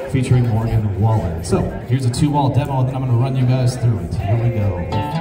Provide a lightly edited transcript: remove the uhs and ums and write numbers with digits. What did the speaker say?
featuring Morgan Waller. So here's a 2-wall demo, and then I'm going to run you guys through it. Here we go.